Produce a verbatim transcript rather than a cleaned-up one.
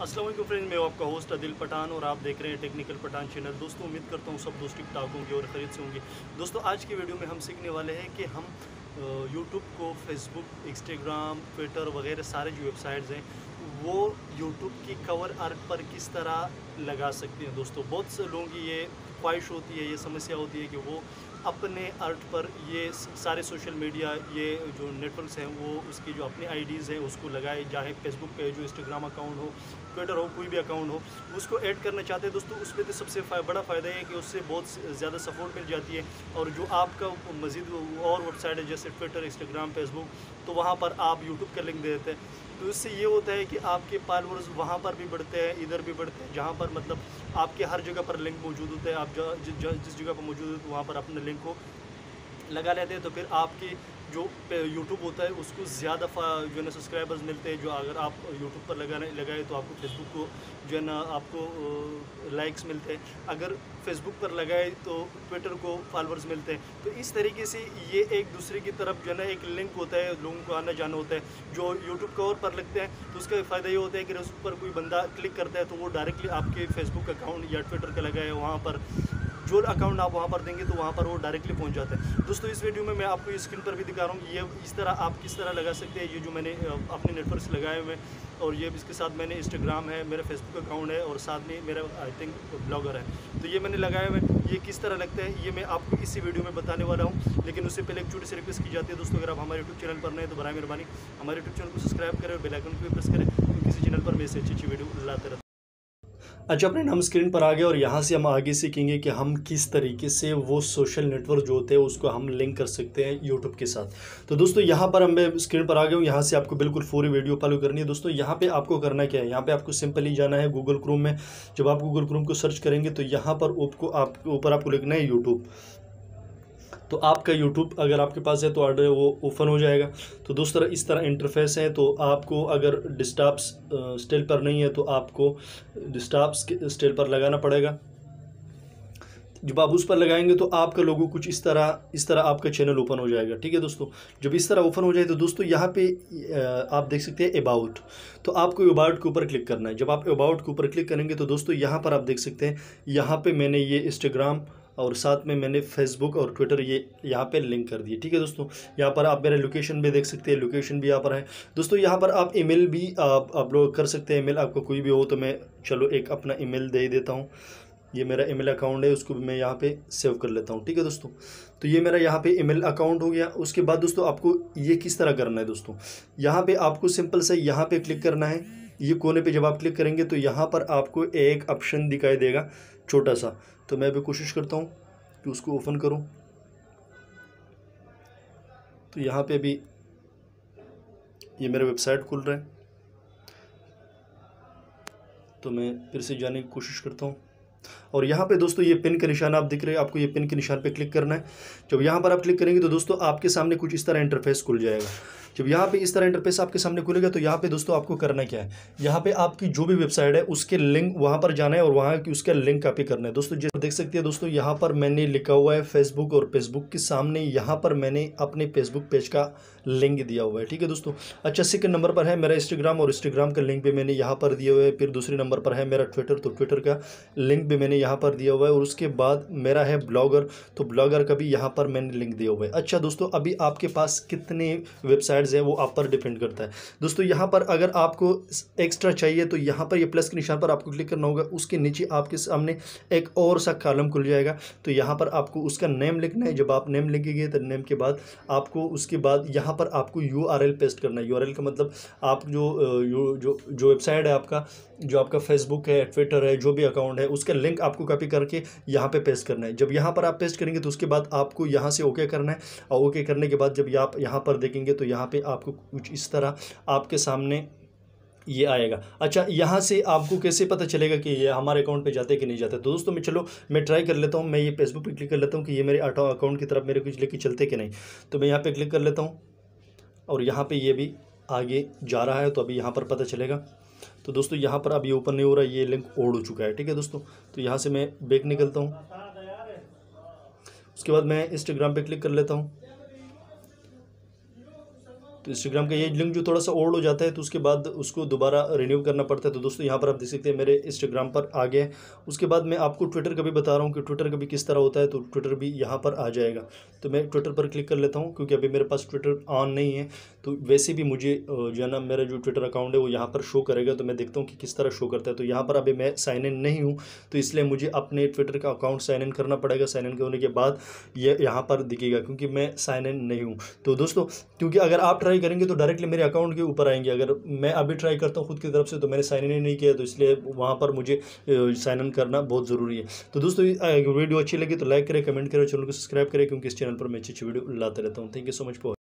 अस्सलाम वालेकुम फ्रेंड्स, मैं आपका होस्ट अदिल पठान और आप देख रहे हैं टेक्निकल पठान चैनल। दोस्तों, उम्मीद करता हूँ सब दोस्त ठीक ठाक होंगे और खरीद से होंगे। दोस्तों, आज की वीडियो में हम सीखने वाले हैं कि हम यूट्यूब को, फेसबुक, इंस्टाग्राम, ट्विटर वगैरह सारे जो वेबसाइट्स हैं वो यूट्यूब की कवर आर्ट पर किस तरह लगा सकते हैं। दोस्तों, बहुत से लोगों की ये ख्वाहिश होती है, ये समस्या होती है कि वो अपने आर्ट पर ये सारे सोशल मीडिया, ये जो नेटवर्क्स हैं वो उसकी जो अपनी आईडीज़ हैं उसको लगाए, चाहे फेसबुक पे जो इंस्टाग्राम अकाउंट हो, ट्विटर हो, कोई भी अकाउंट हो, उसको ऐड करना चाहते हैं। दोस्तों, उसमें तो सबसे बड़ा फ़ायदा है कि उससे बहुत ज़्यादा सपोर्ट मिल जाती है। और जो आपका मज़ीद और वेबसाइट है जैसे ट्विटर, इंस्टाग्राम, फेसबुक, तो वहाँ पर आप यूट्यूब का लिंक दे देते हैं। तो इससे ये होता है कि आपके फॉलोअर्स वहाँ पर भी बढ़ते हैं, इधर भी बढ़ते हैं, जहाँ पर मतलब आपके हर जगह पर लिंक मौजूद होता है। आप जिस जगह पर मौजूद है वहाँ पर अपने लिंक को लगा लेते हैं, तो फिर आपकी जो यूट्यूब होता है उसको ज़्यादा जो है ना सब्सक्राइबर्स मिलते हैं। जो अगर आप यूट्यूब पर लगाने लगाए तो आपको फेसबुक को जो है ना आपको लाइक्स मिलते हैं, अगर फेसबुक पर लगाए तो ट्विटर को फॉलोअर्स मिलते हैं। तो इस तरीके से ये एक दूसरे की तरफ जो है ना एक लिंक होता है, लोगों को आना जाना होता है। जो यूट्यूब कवर पर लगते हैं तो उसका फ़ायदा ये होता है कि उस पर कोई बंदा क्लिक करता है तो वो डायरेक्टली आपके फेसबुक अकाउंट या ट्विटर का लगाए वहाँ पर जो अकाउंट आप वहाँ पर देंगे तो वहाँ पर वो डायरेक्टली पहुँच जाता है। दोस्तों, इस वीडियो में मैं आपको स्क्रीन पर भी दिखा रहा हूँ, ये इस तरह आप किस तरह लगा सकते हैं। ये जो मैंने अपने नेटवर्क से लगाए हुए हैं, और ये इसके साथ मैंने इंस्टाग्राम है, मेरा फेसबुक अकाउंट है और साथ में मेरा आई थिंक ब्लॉगर है, तो ये मैंने लगाए हुए हैं। ये किस तरह लगता है ये मैं आपको इसी वीडियो में बताने वाला हूँ। लेकिन उससे पहले एक छोटी सी रिक्वेस्ट की जाती है दोस्तों, अगर आप हमारे यूट्यूब चैनल पर नए तो बराए मेहरबानी हमारे यूट्यूब चैनल को सब्सक्राइब करें और बेल आइकन को भी प्रेस करें, तो किसी चैनल पर मैं से अच्छी अच्छी वीडियो लाते रहता हूँ। अच्छा, अपने नाम स्क्रीन पर आ गए और यहाँ से हम आगे सीखेंगे कि हम किस तरीके से वो सोशल नेटवर्क जो होते हैं उसको हम लिंक कर सकते हैं यूट्यूब के साथ। तो दोस्तों, यहाँ पर हम मैं स्क्रीन पर आ गया हूँ, यहाँ से आपको बिल्कुल पूरी वीडियो फॉलो करनी है। दोस्तों, यहाँ पे आपको करना क्या है, यहाँ पे आपको सिंपली जाना है गूगल क्रोम में। जब आप गूगल क्रोम को सर्च करेंगे तो यहाँ पर आपको आप ऊपर आपको लिखना है यूट्यूब। तो आपका यूट्यूब अगर आपके पास है तो ऑर्डर वो ओपन हो जाएगा। तो दोस्तों, इस तरह इंटरफेस है। तो आपको अगर डिस्टर्ब्स स्टिल पर नहीं है तो आपको डिस्टर्ब्स स्टिल पर लगाना पड़ेगा। जब आप उस पर लगाएंगे तो आपका लोगो कुछ इस तरह इस तरह आपका चैनल ओपन हो जाएगा। ठीक है दोस्तों, जब इस तरह ओपन हो जाए तो दोस्तों यहाँ पे आप देख सकते हैं अबाउट। तो आपको अबाउट के ऊपर क्लिक करना है। जब आप अबाउट के ऊपर क्लिक करेंगे तो दोस्तों यहाँ पर आप देख सकते हैं, यहाँ पे मैंने ये इंस्टाग्राम और साथ में मैंने फेसबुक और ट्विटर ये यहाँ पे लिंक कर दिए। ठीक है दोस्तों, यहाँ पर आप मेरा लोकेशन भी देख सकते हैं, लोकेशन भी यहाँ पर है। दोस्तों, यहाँ पर आप ईमेल भी आप अपलोड कर सकते हैं। ईमेल आपका कोई भी हो तो मैं चलो एक अपना ईमेल दे देता हूँ। ये मेरा ईमेल अकाउंट है, उसको भी मैं यहाँ पे सेव कर लेता हूँ। ठीक है दोस्तों, तो ये मेरा यहाँ पे ईमेल अकाउंट हो गया। उसके बाद दोस्तों आपको ये किस तरह करना है दोस्तों, यहाँ पे आपको सिंपल से यहाँ पे क्लिक करना है। ये कोने पे जब आप क्लिक करेंगे तो यहाँ पर आपको एक ऑप्शन दिखाई देगा छोटा सा। तो मैं भी कोशिश करता हूँ कि उसको ओपन करूँ। तो यहाँ पे भी ये मेरा वेबसाइट खुल रहा है, तो मैं फिर से जाने की कोशिश करता हूँ। और यहाँ पे दोस्तों ये पिन का निशान आप दिख रहे हैं, आपको ये पिन के निशान पे क्लिक करना है। जब यहाँ पर आप क्लिक करेंगे तो दोस्तों आपके सामने कुछ इस तरह इंटरफेस खुल जाएगा। जब यहाँ पे इस तरह इंटरफेस आपके सामने खुलेगा तो यहाँ पे दोस्तों आपको करना क्या है, यहाँ पे आपकी जो भी वेबसाइट है उसके लिंक वहाँ पर जाना है और वहाँ की उसका लिंक कॉपी करना है। दोस्तों, जैसे देख सकते हैं दोस्तों, यहाँ पर मैंने लिखा हुआ है फेसबुक और फेसबुक के सामने यहाँ पर मैंने अपने फेसबुक पेज का लिंक दिया हुआ है। ठीक है दोस्तों, अच्छा, सेकंड नंबर पर है मेरा इंस्टाग्राम और इंस्टाग्राम का लिंक भी मैंने यहाँ पर दिया हुआ है। फिर दूसरे नंबर पर है मेरा ट्विटर, तो ट्विटर का लिंक भी मैंने यहाँ पर दिया हुआ है। और उसके बाद मेरा है ब्लॉगर, तो ब्लॉगर का भी यहाँ पर मैंने लिंक दिया हुआ है। अच्छा दोस्तों, अभी आपके पास कितने वेबसाइट्स हैं वो आप पर डिपेंड करता है। दोस्तों, यहाँ पर अगर आपको एक्स्ट्रा चाहिए तो यहाँ पर ये प्लस के निशान पर आपको क्लिक करना होगा। उसके नीचे आपके सामने एक और सा कॉलम खुल जाएगा, तो यहाँ पर आपको उसका नेम लिखना है। जब आप नेम लिखेंगे तो नेम के बाद आपको उसके बाद यहाँ पर आपको यू आर एल पेस्ट करना है। यू आर एल का मतलब आप जो जो जो वेबसाइट है आपका, जो आपका फेसबुक है, ट्विटर है, जो भी अकाउंट है, उसका लिंक आपको कॉपी करके यहाँ पे पेस्ट करना है। जब यहाँ पर आप पेस्ट करेंगे तो उसके बाद आपको यहाँ से ओके करना है। और ओके करने के बाद जब आप यहाँ पर देखेंगे तो यहाँ पे आपको कुछ इस तरह आपके सामने ये आएगा। अच्छा, यहाँ से आपको कैसे पता चलेगा कि ये हमारे अकाउंट पे जाते कि नहीं जाते। तो दोस्तों, मैं चलो मैं ट्राई कर लेता हूँ। मैं ये फेसबुक पे क्लिक कर लेता हूँ कि ये मेरे अकाउंट की तरफ मेरे कुछ लेके चलते कि नहीं। तो मैं यहाँ पे क्लिक कर लेता हूँ और यहाँ पे ये भी आगे जा रहा है, तो अभी यहाँ पर पता चलेगा। तो दोस्तों, यहाँ पर अभी ओपन नहीं हो रहा है, ये लिंक ओड हो चुका है। ठीक है दोस्तों, तो यहाँ से मैं बैक निकलता हूँ। उसके बाद मैं इंस्टाग्राम पे क्लिक कर लेता हूँ। तो इंस्टाग्राम का ये लिंक जो थोड़ा सा ओल्ड हो जाता है तो उसके बाद उसको दोबारा रिन्यू करना पड़ता है। तो दोस्तों यहाँ पर आप देख सकते हैं मेरे इंस्टाग्राम पर आ गया है। उसके बाद मैं आपको ट्विटर का भी बता रहा हूँ कि ट्विटर का भी किस तरह होता है, तो ट्विटर भी यहाँ पर आ जाएगा। तो मैं ट्विटर पर क्लिक कर लेता हूँ क्योंकि अभी मेरे पास ट्विटर ऑन नहीं है। तो वैसे भी मुझे जो है ना मेरा जो ट्विटर अकाउंट है वो यहाँ पर शो करेगा, तो मैं देखता हूँ कि किस तरह शो करता है। तो यहाँ पर अभी मैं साइन इन नहीं हूँ, तो इसलिए मुझे अपने ट्विटर का अकाउंट साइन इन करना पड़ेगा। साइन इन होने के बाद ये यहाँ पर दिखेगा क्योंकि मैं साइन इन नहीं हूँ। तो दोस्तों क्योंकि अगर आप ट्राई करेंगे तो डायरेक्टली मेरे अकाउंट के ऊपर आएंगे। अगर मैं अभी ट्राई करता हूँ खुद की तरफ से तो मैंने साइन इन नहीं किया, तो इसलिए वहाँ पर मुझे साइन इन करना बहुत ज़रूरी है। तो दोस्तों वीडियो अच्छी लगी तो लाइक करें, कमेंट करें, चैनल को सब्सक्राइब करें क्योंकि इस चैनल पर मैं अच्छी अच्छी वीडियो लाते रहता हूँ। Thank you so much for